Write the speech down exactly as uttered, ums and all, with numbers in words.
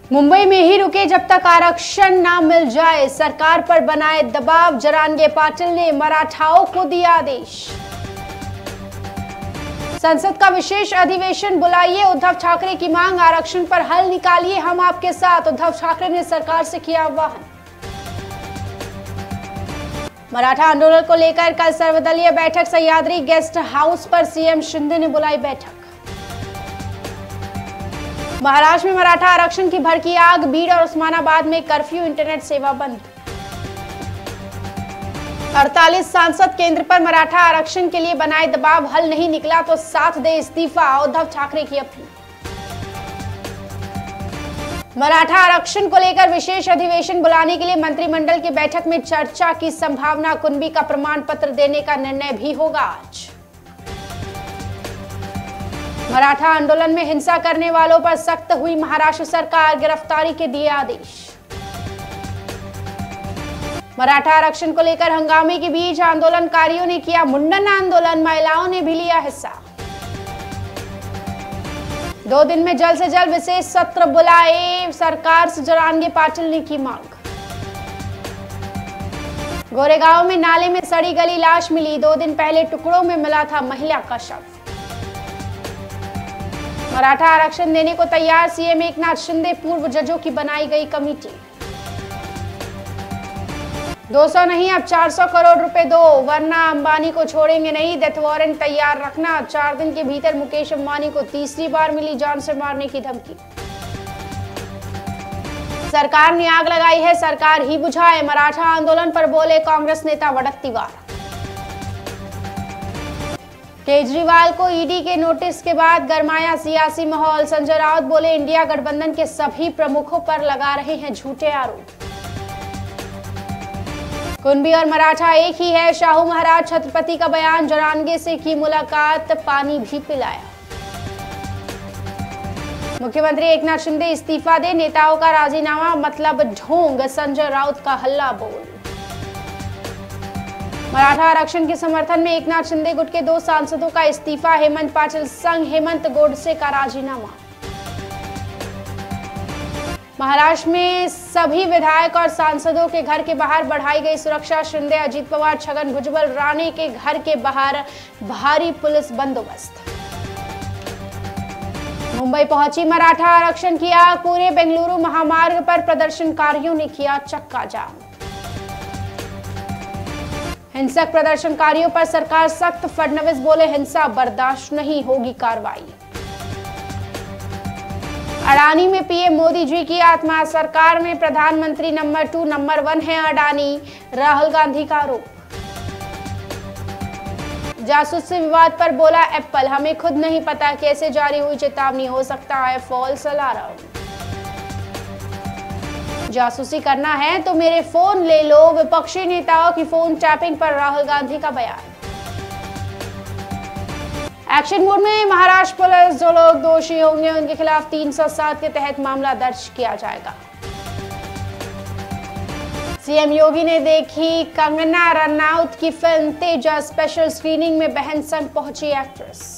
मुंबई में ही रुके जब तक आरक्षण ना मिल जाए, सरकार पर बनाए दबाव, जरांगे पाटिल ने मराठाओं को दिया आदेश। संसद का विशेष अधिवेशन बुलाइए, उद्धव ठाकरे की मांग, आरक्षण पर हल निकालिए, हम आपके साथ, उद्धव ठाकरे ने सरकार से किया आह्वान। मराठा आंदोलन को लेकर कल सर्वदलीय बैठक, सह्याद्री गेस्ट हाउस पर सीएम शिंदे ने बुलाई बैठक। महाराष्ट्र में मराठा आरक्षण की भड़की आग, बीड और उस्मानाबाद में कर्फ्यू, इंटरनेट सेवा बंद। अड़तालीस सांसद केंद्र पर मराठा आरक्षण के लिए बनाए दबाव, हल नहीं निकला तो साथ दे इस्तीफा, उद्धव ठाकरे की अपील। मराठा आरक्षण को लेकर विशेष अधिवेशन बुलाने के लिए मंत्रिमंडल की बैठक में चर्चा की संभावना, कुनबी का प्रमाण पत्र देने का निर्णय भी होगा आज। मराठा आंदोलन में हिंसा करने वालों पर सख्त हुई महाराष्ट्र सरकार, गिरफ्तारी के दिए आदेश। मराठा आरक्षण को लेकर हंगामे के बीच आंदोलनकारियों ने किया मुंडन आंदोलन, महिलाओं ने भी लिया हिस्सा। दो दिन में जल्द से जल्द विशेष सत्र बुलाए, सरकार से जरांगे पाटिल ने की मांग। गोरेगांव में नाले में सड़ी गली लाश मिली, दो दिन पहले टुकड़ों में मिला था महिला का शव। मराठा आरक्षण देने को तैयार सीएम एकनाथ शिंदे, पूर्व जजों की बनाई गई कमेटी। दो सौ नहीं अब चार सौ करोड़ रुपए दो, वरना अंबानी को छोड़ेंगे नहीं, डेथ वारंट तैयार रखना। चार दिन के भीतर मुकेश अंबानी को तीसरी बार मिली जान से मारने की धमकी। सरकार ने आग लगाई है, सरकार ही बुझाए, मराठा आंदोलन पर बोले कांग्रेस नेता वड़त्तीवार। केजरीवाल को ईडी के नोटिस के बाद गरमाया सियासी माहौल, संजय राउत बोले इंडिया गठबंधन के सभी प्रमुखों पर लगा रहे हैं झूठे आरोप। कुनबी और मराठा एक ही है, शाहू महाराज छत्रपति का बयान, जरांगे से की मुलाकात, पानी भी पिलाया। मुख्यमंत्री एकनाथ शिंदे इस्तीफा दे, नेताओं का राजीनामा मतलब ढोंग, संजय राउत का हल्ला बोल। मराठा आरक्षण के समर्थन में एकनाथ शिंदे गुट के दो सांसदों का इस्तीफा, हेमंत पाटिल संग हेमंत गोडसे का राजीनामा। महाराष्ट्र में सभी विधायक और सांसदों के घर के बाहर बढ़ाई गई सुरक्षा, शिंदे, अजीत पवार, छगन भुजबल, राणे के घर के बाहर भारी पुलिस बंदोबस्त। मुंबई पहुंची मराठा आरक्षण की आग, पूरे बेंगलुरु महामार्ग पर प्रदर्शनकारियों ने किया चक्का जाम। हिंसक प्रदर्शनकारियों पर सरकार सख्त, फडणवीस बोले हिंसा बर्दाश्त नहीं, होगी कार्रवाई। अडानी में पीएम मोदी जी की आत्मा, सरकार में प्रधानमंत्री नंबर टू नंबर वन है अडानी, राहुल गांधी का आरोप। जासूसी विवाद पर बोला एप्पल, हमें खुद नहीं पता कैसे जारी हुई चेतावनी, हो सकता है फॉल्स अलार्म। जासूसी करना है तो मेरे फोन ले लो, विपक्षी नेताओं की फोन टैपिंग पर राहुल गांधी का बयान। एक्शन मोड में महाराष्ट्र पुलिस, जो लोग दोषी होंगे उनके खिलाफ तीन सौ सात के तहत मामला दर्ज किया जाएगा। सीएम योगी ने देखी कंगना रनौत की फिल्म तेजा, स्पेशल स्क्रीनिंग में बहन संग पहुंची एक्ट्रेस।